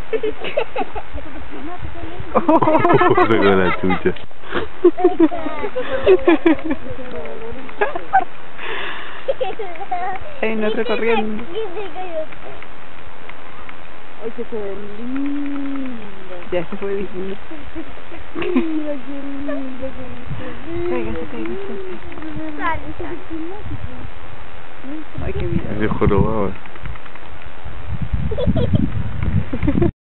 Se con la chucha. Hay un otro corriendo. Ay, que se ve lindo. Ya se fue diciendo. Mira qué lindo. Cáigase, cáigase. Sale. Ay, qué bien. Ese jorobado.